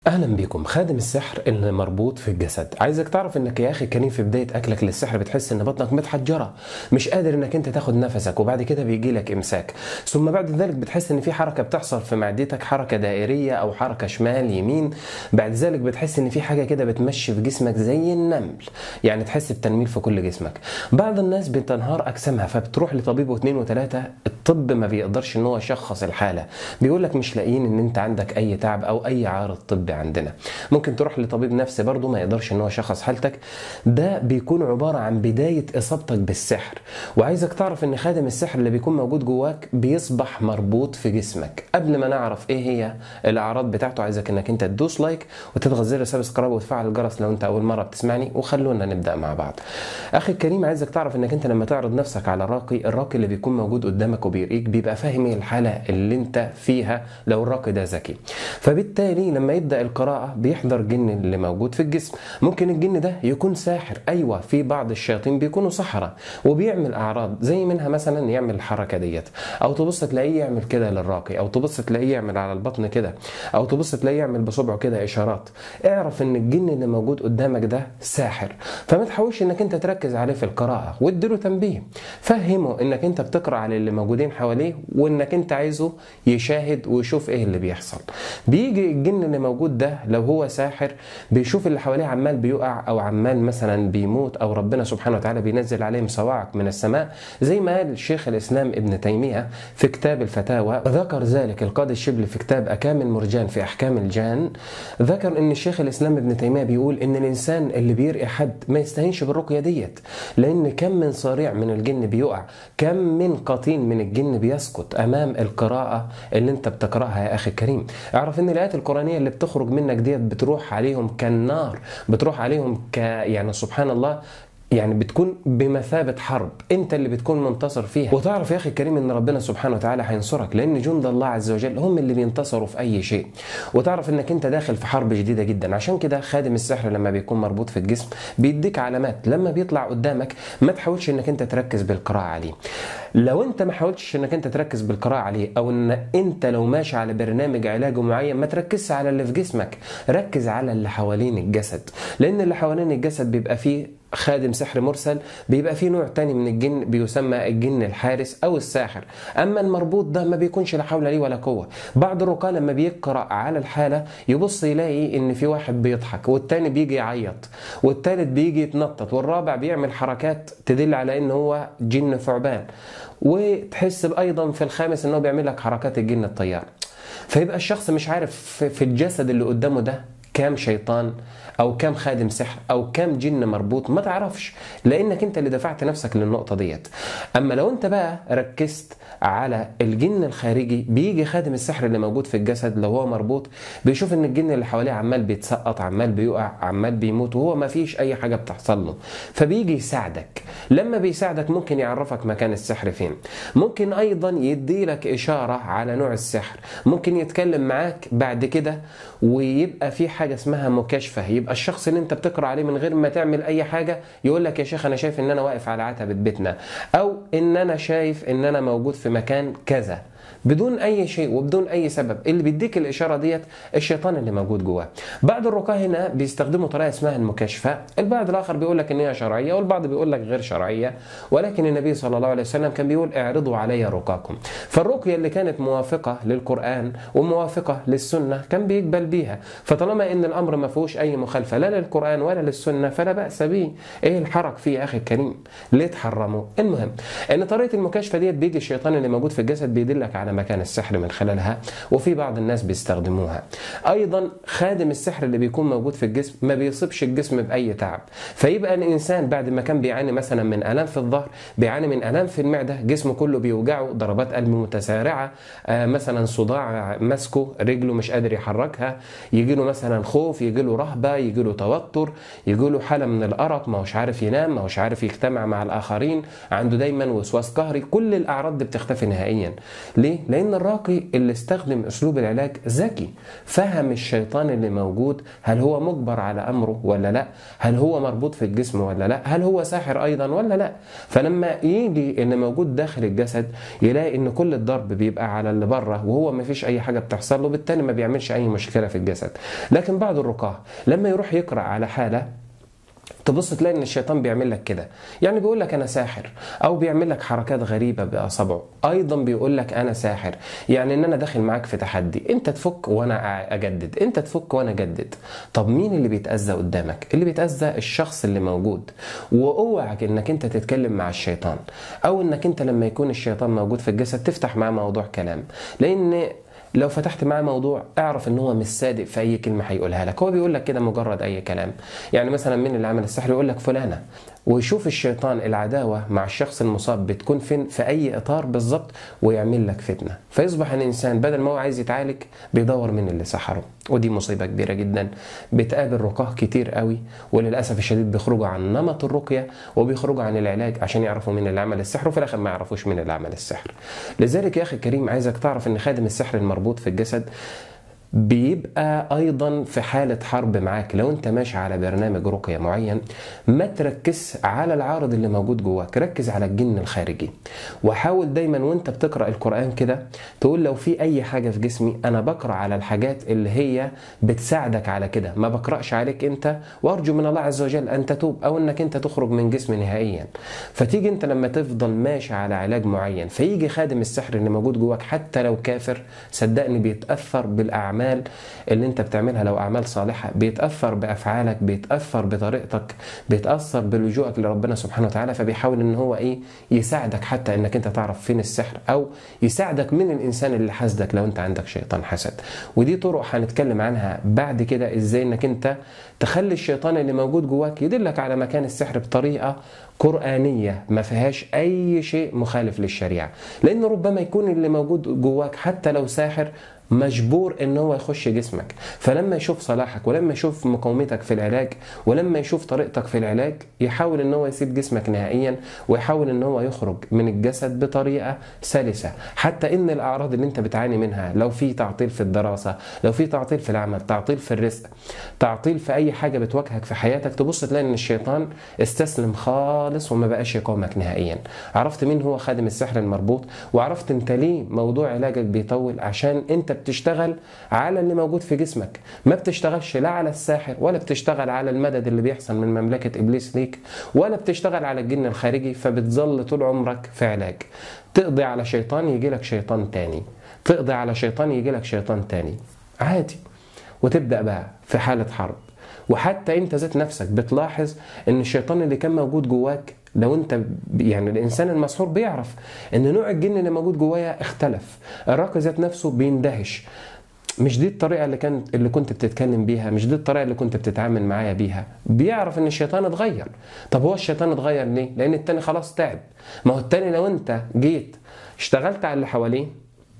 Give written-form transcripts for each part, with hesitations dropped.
اهلا بكم. خادم السحر اللي مربوط في الجسد. عايزك تعرف انك يا اخي الكريم في بدايه اكلك للسحر بتحس ان بطنك متحجره، مش قادر انك انت تاخد نفسك، وبعد كده بيجي لك امساك، ثم بعد ذلك بتحس ان في حركه بتحصل في معدتك، حركه دائريه او حركه شمال يمين. بعد ذلك بتحس ان في حاجه كده بتمشي في جسمك زي النمل، يعني تحس بتنميل في كل جسمك. بعض الناس بتنهار اجسامها فبتروح لطبيب واثنين وثلاثه، الطب ما بيقدرش ان هو يشخص الحاله، بيقول لك مش لاقيين ان انت عندك اي تعب او اي عارض طبي عندنا. ممكن تروح لطبيب نفسي برضه ما يقدرش ان هو يشخص حالتك. ده بيكون عباره عن بدايه اصابتك بالسحر. وعايزك تعرف ان خادم السحر اللي بيكون موجود جواك بيصبح مربوط في جسمك. قبل ما نعرف ايه هي الاعراض بتاعته، عايزك انك انت تدوس لايك وتضغط زر سبسكرايب وتفعل الجرس لو انت اول مره بتسمعني، وخلونا نبدا مع بعض. اخي الكريم، عايزك تعرف انك انت لما تعرض نفسك على الراقي اللي بيكون موجود قدامك وبيرقيك بيبقى فاهم ايه الحاله اللي انت فيها لو الراقي ده ذكي. فبالتالي لما يبدا القراءه بيحضر جن اللي موجود في الجسم. ممكن الجن ده يكون ساحر، ايوه في بعض الشياطين بيكونوا سحرة وبيعمل اعراض زي منها مثلا يعمل الحركه ديت، او تبص تلاقيه يعمل كده للراقي، او تبص تلاقيه يعمل على البطن كده، او تبص تلاقيه يعمل بصبعه كده اشارات. اعرف ان الجن اللي موجود قدامك ده ساحر، فما تحاولش انك انت تركز عليه في القراءه، واديله تنبيه، فهمه انك انت بتقرا على اللي موجودين حواليه وانك انت عايزه يشاهد ويشوف ايه اللي بيحصل. بيجي الجن اللي موجود ده لو هو ساحر بيشوف اللي حواليه عمال بيقع او عمال مثلا بيموت، او ربنا سبحانه وتعالى بينزل عليهم صواعق من السماء، زي ما قال شيخ الاسلام ابن تيميه في كتاب الفتاوى، وذكر ذلك القاضي الشبلي في كتاب اكام المرجان في احكام الجان. ذكر ان الشيخ الاسلام ابن تيميه بيقول ان الانسان اللي بيرقي حد ما يستهينش بالرقيه ديت، لان كم من صريع من الجن بيقع، كم من قطين من الجن بيسقط امام القراءه اللي انت بتقراها. يا اخي الكريم، اعرف ان الايات القرانيه اللي بتخرج منك ديت بتروح عليهم كالنار، بتروح عليهم يعني سبحان الله، يعني بتكون بمثابة حرب، انت اللي بتكون منتصر فيها. وتعرف يا اخي الكريم ان ربنا سبحانه وتعالى هينصرك، لان جند الله عز وجل هم اللي بينتصروا في اي شيء. وتعرف انك انت داخل في حرب جديدة جدا. عشان كده خادم السحر لما بيكون مربوط في الجسم بيديك علامات، لما بيطلع قدامك ما تحاولش انك انت تركز بالقراءة عليه. لو انت ما حاولتش انك انت تركز بالقراءة عليه، او ان انت لو ماشي على برنامج علاج معين ما تركزش على اللي في جسمك، ركز على اللي حوالين الجسد، لان اللي حوالين الجسد بيبقى فيه خادم سحر مرسل، بيبقى فيه نوع تاني من الجن بيسمى الجن الحارس او الساحر. اما المربوط ده ما بيكونش لا حول ليه ولا قوه. بعض الرقاة لما بيقرأ على الحاله يبص يلاقي ان في واحد بيضحك، والتاني بيجي يعيط، والتالت بيجي يتنطط، والرابع بيعمل حركات تدل على ان هو جن ثعبان، وتحس ايضا في الخامس انه بيعمل لك حركات الجن الطيار. فيبقى الشخص مش عارف في الجسد اللي قدامه ده كام شيطان او كام خادم سحر او كام جن مربوط، ما تعرفش، لانك انت اللي دفعت نفسك للنقطه ديت. اما لو انت بقى ركزت على الجن الخارجي، بيجي خادم السحر اللي موجود في الجسد لو هو مربوط بيشوف ان الجن اللي حواليه عمال بيتسقط، عمال بيقع، عمال بيموت، وهو ما فيش اي حاجه بتحصل له، فبيجي يساعدك. لما بيساعدك ممكن يعرفك مكان السحر فين، ممكن ايضا يدي لك اشاره على نوع السحر، ممكن يتكلم معاك بعد كده ويبقى في حاجه اسمها مكاشفه، يبقى الشخص اللي انت بتقرا عليه من غير ما تعمل اي حاجه يقول لك يا شيخ انا شايف ان انا واقف على عتبه بيتنا، او ان انا شايف ان انا موجود في مكان كذا، بدون اي شيء وبدون اي سبب. اللي بيديك الاشاره ديت الشيطان اللي موجود جواه. بعض الرقاة هنا بيستخدموا طريقه اسمها المكاشفه، البعض الاخر بيقول لك ان هي شرعيه، والبعض بيقول لك غير شرعيه، ولكن النبي صلى الله عليه وسلم كان بيقول اعرضوا علي رقاكم. فالرقيه اللي كانت موافقه للقران وموافقه للسنه كان بيقبل بيها، فطالما ان الامر ما فيهوش اي مخالفه لا للقران ولا للسنه فلا باس به. ايه الحرج فيه يا اخي الكريم؟ ليه تحرمه؟ المهم ان طريقه المكاشفه ديت بيجي الشيطان اللي موجود في الجسد بيدلك على مكان السحر من خلالها، وفي بعض الناس بيستخدموها. ايضا خادم السحر اللي بيكون موجود في الجسم ما بيصيبش الجسم باي تعب، فيبقى الانسان بعد ما كان بيعاني مثلا من الام في الظهر، بيعاني من الام في المعده، جسمه كله بيوجعه، ضربات قلب متسارعه، مثلا صداع ماسكه، رجله مش قادر يحركها، يجي له مثلا خوف، يجي له رهبه، يجي له توتر، يجي له حاله من الارق، ما هوش عارف ينام، ما هوش عارف يجتمع مع الاخرين، عنده دايما وسواس قهري. كل الاعراض دي بتختفي نهائيا. ليه؟ ليه؟ لأن الراقي اللي استخدم أسلوب العلاج ذكي، فهم الشيطان اللي موجود، هل هو مجبر على أمره ولا لا؟ هل هو مربوط في الجسم ولا لا؟ هل هو ساحر أيضا ولا لا؟ فلما يجي اللي موجود داخل الجسد يلاقي إن كل الضرب بيبقى على اللي بره وهو ما فيش أي حاجة بتحصل له، بالتالي ما بيعملش أي مشكلة في الجسد. لكن بعض الرقاة لما يروح يقرأ على حالة تبص تلاقي ان الشيطان بيعمل لك كده، يعني بيقول لك انا ساحر، او بيعمل لك حركات غريبه باصابعه، ايضا بيقول لك انا ساحر، يعني ان انا داخل معاك في تحدي، انت تفك وانا اجدد، انت تفك وانا اجدد. طب مين اللي بيتاذى قدامك؟ اللي بيتاذى الشخص اللي موجود. واوعك انك انت تتكلم مع الشيطان، او انك انت لما يكون الشيطان موجود في الجسد تفتح معاه موضوع كلام، لان لو فتحت معاه موضوع اعرف ان هو مش صادق في اي كلمه هيقولها لك، هو بيقول لك كده مجرد اي كلام. يعني مثلا مين اللي عمل السحر؟ يقول لك فلانه، ويشوف الشيطان العداوه مع الشخص المصاب بتكون فين، في اي اطار بالظبط، ويعمل لك فتنه، فيصبح الانسان بدل ما هو عايز يتعالج بيدور مين اللي سحره. ودي مصيبه كبيره جدا بتقابل رقاه كتير قوي، وللاسف الشديد بيخرجوا عن نمط الرقيه وبيخرجوا عن العلاج عشان يعرفوا مين اللي عمل السحر، وفي الاخر ما يعرفوش مين اللي عمل السحر. لذلك يا اخي الكريم عايزك تعرف ان خادم السحر المربوط في الجسد بيبقى ايضا في حالة حرب معاك. لو انت ماشي على برنامج رقية معين ما تركز على العارض اللي موجود جواك، ركز على الجن الخارجي. وحاول دايما وانت بتقرأ القرآن كده تقول لو في اي حاجة في جسمي انا بقرأ على الحاجات اللي هي بتساعدك على كده، ما بقرأش عليك انت، وارجو من الله عز وجل ان تتوب او انك انت تخرج من جسمي نهائيا. فتيجي انت لما تفضل ماشي على علاج معين فيجي خادم السحر اللي موجود جواك حتى لو كافر، صدقني بيتأثر بالأعمال اللي انت بتعملها، لو اعمال صالحة بيتأثر بافعالك، بيتأثر بطريقتك، بيتأثر بلجوءك لربنا سبحانه وتعالى، فبيحاول ان هو يساعدك حتى انك انت تعرف فين السحر، او يساعدك من الانسان اللي حسدك لو انت عندك شيطان حسد. ودي طرق هنتكلم عنها بعد كده، ازاي انك انت تخلي الشيطان اللي موجود جواك يدلك على مكان السحر بطريقة قرآنية ما فيهاش أي شيء مخالف للشريعة. لأن ربما يكون اللي موجود جواك حتى لو ساحر مجبور ان هو يخش جسمك، فلما يشوف صلاحك ولما يشوف مقاومتك في العلاج ولما يشوف طريقتك في العلاج يحاول ان هو يسيب جسمك نهائيا، ويحاول ان هو يخرج من الجسد بطريقة سلسة. حتى ان الاعراض اللي انت بتعاني منها، لو في تعطيل في الدراسة، لو في تعطيل في العمل، تعطيل في الرزق، تعطيل في اي حاجة بتواجهك في حياتك، تبص تلاقي ان الشيطان استسلم خالص وما بقاش يقاومك نهائيا. عرفت مين هو خادم السحر المربوط، وعرفت انت ليه موضوع علاجك بيطول، عشان انت بتشتغل على اللي موجود في جسمك، ما بتشتغلش لا على الساحر، ولا بتشتغل على المدد اللي بيحصل من مملكة إبليس ليك، ولا بتشتغل على الجن الخارجي. فبتظل طول عمرك في علاج، تقضي على شيطان يجي لك شيطان تاني، تقضي على شيطان يجي لك شيطان تاني، عادي. وتبدأ بقى في حالة حرب. وحتى انت ذات نفسك بتلاحظ ان الشيطان اللي كان موجود جواك، لو انت يعني الانسان المسحور بيعرف ان نوع الجن اللي موجود جوايا اختلف، الراقي ذات نفسه بيندهش، مش دي الطريقة اللي كنت بتتكلم بيها، مش دي الطريقة اللي كنت بتتعامل معايا بيها. بيعرف ان الشيطان اتغير. طب هو الشيطان اتغير ليه؟ لان التاني خلاص تعب. ما هو التاني لو انت جيت اشتغلت على اللي حواليه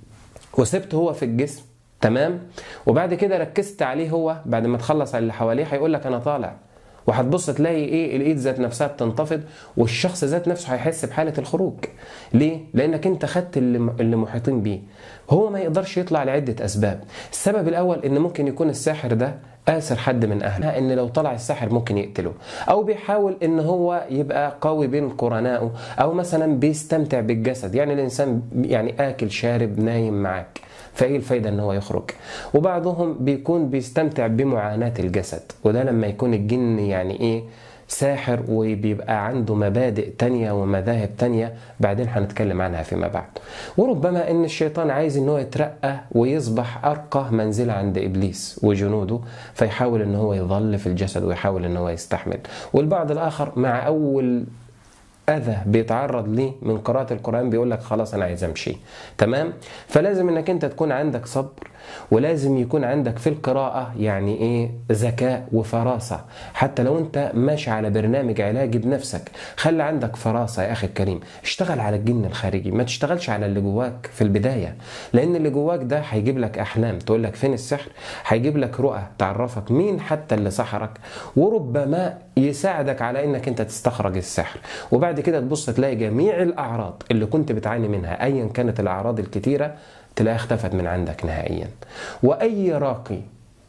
وسبته هو في الجسم تمام، وبعد كده ركزت عليه هو، بعد ما تخلص على اللي حواليه هيقول لك انا طالع، وهتبص تلاقي الايد ذات نفسها بتنتفض، والشخص ذات نفسه هيحس بحاله الخروج. ليه؟ لانك انت خدت اللي محيطين بيه. هو ما يقدرش يطلع لعده اسباب. السبب الاول ان ممكن يكون الساحر ده آسر حد من أهله، إن لو طلع الساحر ممكن يقتله، أو بيحاول إن هو يبقى قوي بين قرنائه، أو مثلا بيستمتع بالجسد، يعني الإنسان يعني آكل شارب نايم معاك، فايه الفايدة ان هو يخرج. وبعضهم بيكون بيستمتع بمعاناة الجسد، وده لما يكون الجن يعني ساحر وبيبقى عنده مبادئ تانية ومذاهب تانية بعدين هنتكلم عنها فيما بعد. وربما ان الشيطان عايز ان هو يترقى ويصبح ارقى منزلة عند ابليس وجنوده، فيحاول ان هو يظل في الجسد ويحاول ان هو يستحمل. والبعض الاخر مع اول أذى بيتعرض ليه من قراءة القرآن بيقول لك خلاص أنا عايز أمشي، تمام؟ فلازم إنك أنت تكون عندك صبر، ولازم يكون عندك في القراءة يعني ايه ذكاء وفراسة. حتى لو انت ماشي على برنامج علاجي بنفسك، خلي عندك فراسة يا اخي الكريم. اشتغل على الجن الخارجي، ما تشتغلش على اللي جواك في البداية، لان اللي جواك ده هيجيب لك احلام تقول لك فين السحر، هيجيب لك رؤى تعرفك مين حتى اللي سحرك، وربما يساعدك على انك انت تستخرج السحر. وبعد كده تبص تلاقي جميع الاعراض اللي كنت بتعاني منها ايا كانت الاعراض الكتيرة تلاقيها اختفت من عندك نهائيا. واي راقي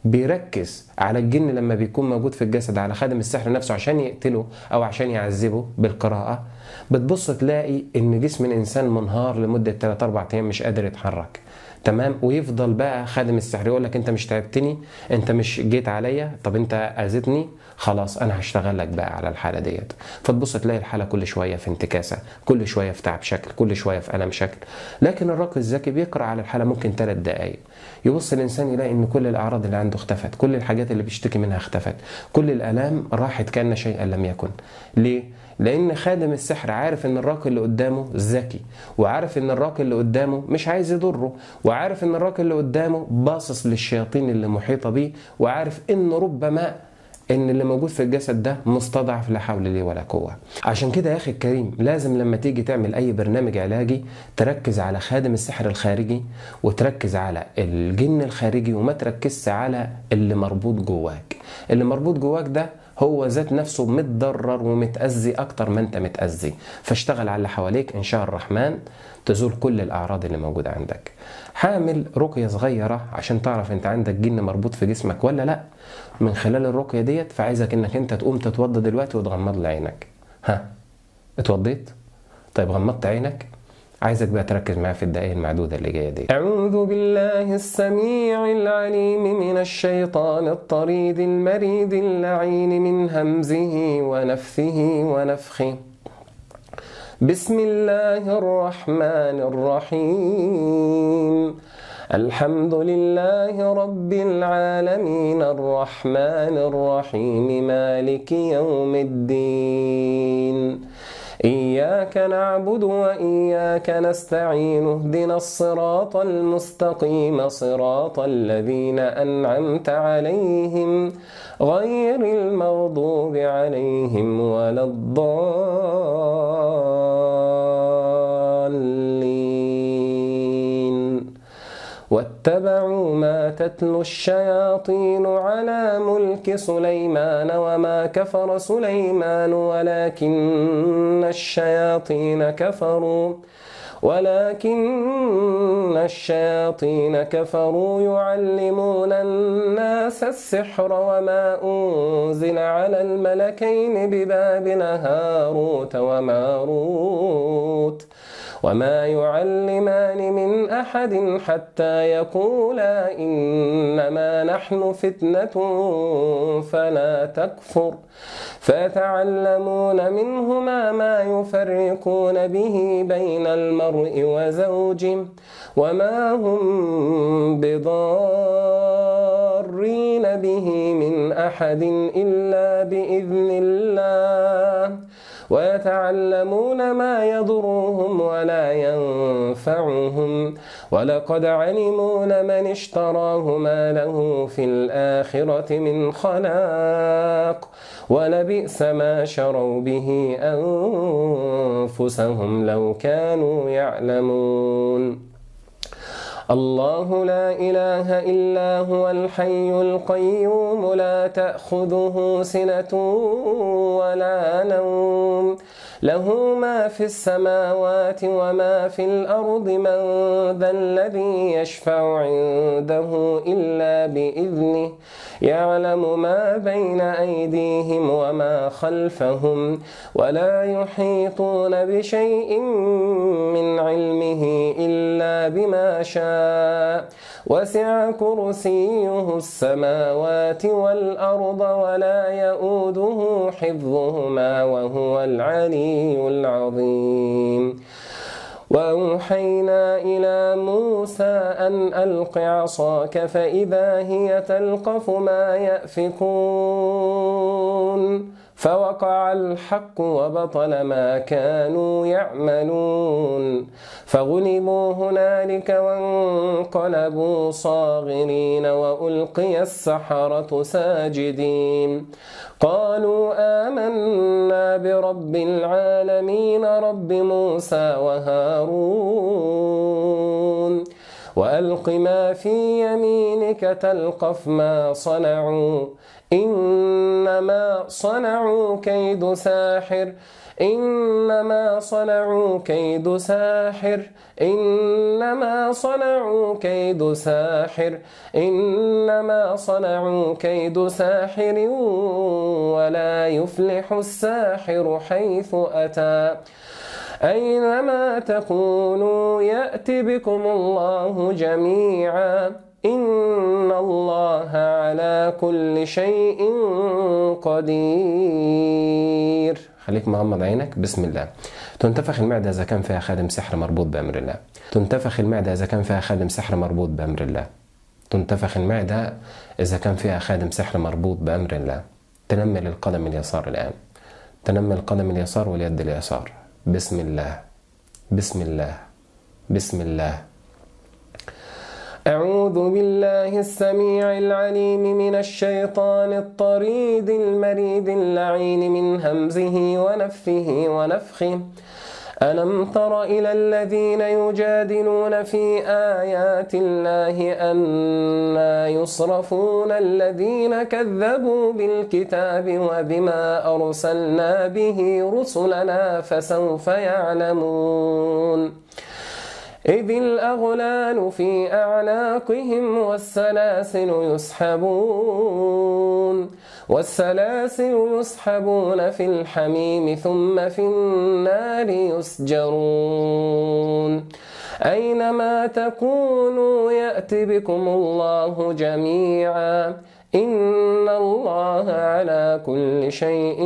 بيركز على الجن لما بيكون موجود في الجسد على خادم السحر نفسه عشان يقتله او عشان يعذبه بالقراءة، بتبص تلاقي ان جسم الانسان منهار لمدة 3-4 ايام مش قادر يتحرك. تمام. ويفضل بقى خادم السحر يقول لك انت مش تعبتني، انت مش جيت عليا، طب انت اذيتني، خلاص انا هشتغل لك بقى على الحاله ديت. فتبص تلاقي الحاله كل شويه في انتكاسه، كل شويه في تعب شكل، كل شويه في الم شكل. لكن الراقي الذكي بيقرا على الحاله ممكن 3 دقائق، يبص الانسان يلاقي ان كل الاعراض اللي عنده اختفت، كل الحاجات اللي بيشتكي منها اختفت، كل الالام راحت كأن شيئا لم يكن. ليه؟ لان خادم السحر عارف ان الراقي اللي قدامه ذكي، وعارف ان الراقي اللي قدامه مش عايز يضره، وعارف ان الراقي اللي قدامه باصص للشياطين اللي محيطه بيه، وعارف ان ربما ان اللي موجود في الجسد ده مستضعف لا حول لي ولا قوه. عشان كده يا اخي الكريم لازم لما تيجي تعمل اي برنامج علاجي تركز على خادم السحر الخارجي، وتركز على الجن الخارجي، وما تركزش على اللي مربوط جواك. اللي مربوط جواك ده هو ذات نفسه متضرر ومتأذي أكتر ما أنت متأذي. فاشتغل على اللي حواليك إن شاء الرحمن تزول كل الأعراض اللي موجودة عندك. حامل رقية صغيرة عشان تعرف أنت عندك جن مربوط في جسمك ولا لأ من خلال الرقية ديت. فعايزك إنك أنت تقوم تتوضى دلوقتي وتغمض لعينك. ها، اتوضيت؟ طيب غمضت عينك؟ عايزك بقى تركز معايا في الدقايق المعدودة اللي جاية دي. أعوذ بالله السميع العليم من الشيطان الطريد المريد اللعين من همزه ونفثه ونفخه. بسم الله الرحمن الرحيم. الحمد لله رب العالمين الرحمن الرحيم مالك يوم الدين. إياك نعبد وإياك نستعين اهدنا الصراط المستقيم صراط الذين أنعمت عليهم غير المغضوب عليهم ولا الضالين. واتبعوا ما تتلو الشياطين على ملك سليمان وما كفر سليمان ولكن الشياطين كفروا يعلمون الناس السحر وما أنزل على الملكين ببابل هاروت وماروت وما يعلمان من أحد حتى يقولا إنما نحن فتنة فلا تكفر. فيتعلمون منهما ما يفرقون به بين المرء وزوجه وما هم بضارين به من أحد إلا بإذن الله. ويتعلمون ما يضرهم ولا ينفعهم ولقد علموا لمن اشتراه ما له في الآخرة من خلاق ولبئس ما شروا به أنفسهم لو كانوا يعلمون. الله لا إله إلا هو الحي القيوم لا تأخذه سنة ولا نوم له ما في السماوات وما في الأرض من ذا الذي يشفع عنده إلا بإذنه يعلم ما بين أيديهم وما خلفهم ولا يحيطون بشيء من علمه إلا بما شاء وسع كرسيه السماوات والأرض ولا يؤوده حفظهما وهو العلي العظيم. وأوحينا إلى موسى أن ألق عصاك فإذا هي تلقف ما يأفكون فوقع الحق وبطل ما كانوا يعملون فغلبوا هنالك وانقلبوا صاغرين وألقي السحرة ساجدين قالوا آمنا برب العالمين رب موسى وهارون وألق ما في يمينك تلقف ما صنعوا إنما صنعوا كيد ساحر إنما صنعوا كيد ساحر إنما صنعوا كيد ساحر إنما صنعوا كيد ساحر ولا يفلح الساحر حيث أتى أينما تكونوا يأت بكم الله جميعا إن الله على كل شيء قدير. خليك مغمض عينك. بسم الله. تنتفخ المعدة إذا كان فيها خادم سحر مربوط بأمر الله. تنتفخ المعدة إذا كان فيها خادم سحر مربوط بأمر الله. تنتفخ المعدة إذا كان فيها خادم سحر مربوط بأمر الله. تنمل القدم اليسار الآن. تنمل القدم اليسار واليد اليسار. بسم الله بسم الله بسم الله. أعوذ بالله السميع العليم من الشيطان الطريد المريد اللعين من همزه ونفثه ونفخه. ألم تر إلى الذين يجادلون في آيات الله أنى يصرفون الذين كذبوا بالكتاب وبما أرسلنا به رسلنا فسوف يعلمون إذ الأغلال في أعناقهم والسلاسل يسحبون في الحميم ثم في النار يسجرون أينما تكونوا يأت بكم الله جميعا إن الله على كل شيء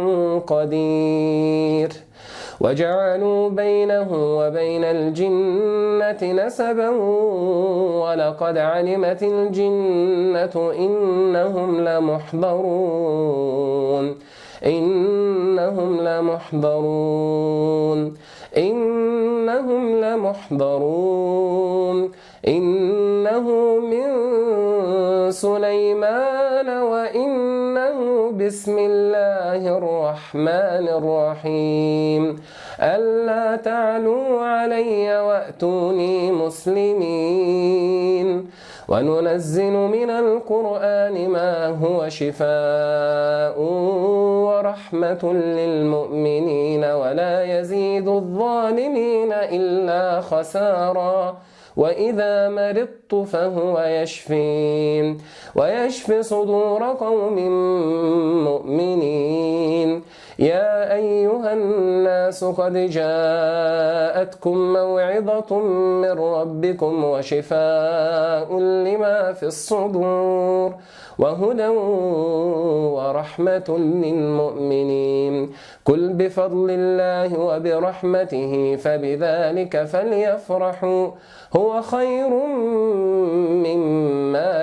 قدير. وجعلوا بينه وبين الجنة نسبا ولقد علمت الجنة إنهم لمحضرون إنهم لمحضرون إنهم لمحضرون إنه من سليمان وإنه بسم الله الرحمن الرحيم ألا تعلوا علي وأتوني مسلمين. وننزل من القرآن ما هو شفاء ورحمة للمؤمنين ولا يزيد الظالمين إلا خسارا. وإذا مرضت فهو يشفين ويشفي صدور قوم مؤمنين. يا أيها الناس قد جاءتكم موعظة من ربكم وشفاء لما في الصدور وهدى ورحمة للمؤمنين. قل بفضل الله وبرحمته فبذلك فليفرحوا هو خير مما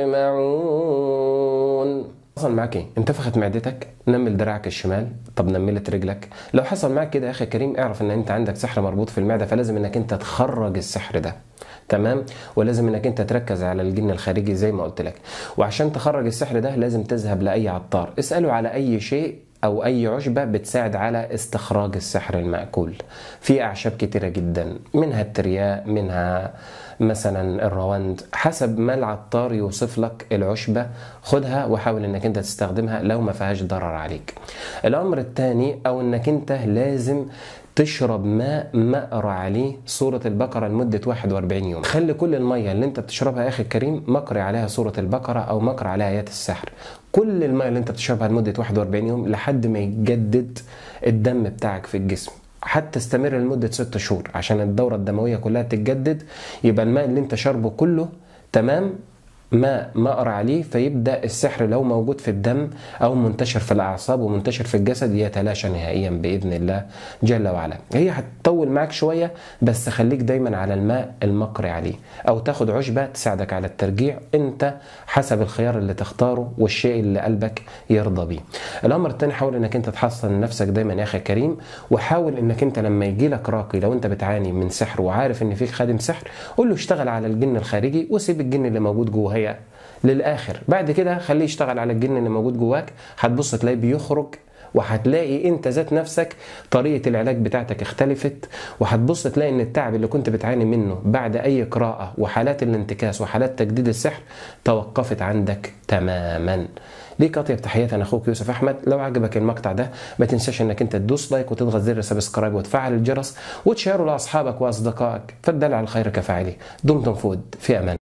يجمعون. حصل معك ايه؟ انتفخت معدتك؟ نمل دراعك الشمال. طب نملت رجلك؟ لو حصل معك كده يا اخي الكريم اعرف ان انت عندك سحر مربوط في المعده، فلازم انك انت تخرج السحر ده. تمام؟ ولازم انك انت تركز على الجن الخارجي زي ما قلت لك. وعشان تخرج السحر ده لازم تذهب لاي عطار، اساله على اي شيء او اي عشبة بتساعد على استخراج السحر المأكول. في اعشاب كتيرة جدا، منها الترياء، منها مثلا الروند، حسب ما العطار يوصف لك العشبة خدها وحاول انك انت تستخدمها لو ما فيهاش ضرر عليك. الامر الثاني او انك انت لازم تشرب ماء مقرى عليه سورة البقرة لمدة 41 يوم. خلي كل المية اللي انت بتشربها يا اخي الكريم مقري عليها سورة البقرة او مقري عليها آيات السحر. كل المية اللي انت بتشربها لمدة 41 يوم لحد ما يجدد الدم بتاعك في الجسم. حتى استمر لمدة 6 شهور عشان الدورة الدموية كلها تتجدد، يبقى الماء اللي انت شربه كله تمام ما اقرا عليه، فيبدا السحر لو موجود في الدم او منتشر في الاعصاب ومنتشر في الجسد يتلاشى نهائيا باذن الله جل وعلا. هي هتطول معاك شويه، بس خليك دايما على الماء المقري عليه، او تاخد عشبه تساعدك على الترجيع، انت حسب الخيار اللي تختاره والشيء اللي قلبك يرضى بيه. الامر الثاني، حاول انك انت تحصن نفسك دايما يا اخي كريم، وحاول انك انت لما يجي لك راقي، لو انت بتعاني من سحر وعارف ان فيك خادم سحر، قول له اشتغل على الجن الخارجي وسيب الجن اللي موجود جوه هي للاخر. بعد كده خليه يشتغل على الجن اللي موجود جواك، هتبص تلاقيه بيخرج، وهتلاقي انت ذات نفسك طريقة العلاج بتاعتك اختلفت، وهتبص تلاقي ان التعب اللي كنت بتعاني منه بعد اي قراءة وحالات الانتكاس وحالات تجديد السحر توقفت عندك تماما. ليك اطيب تحياتي، انا اخوك يوسف احمد. لو عجبك المقطع ده ما تنساش انك انت تدوس لايك وتضغط زر سبسكرايب وتفعل الجرس وتشيره لاصحابك واصدقائك، فالدل على الخير كفاعله. دمتم في امان.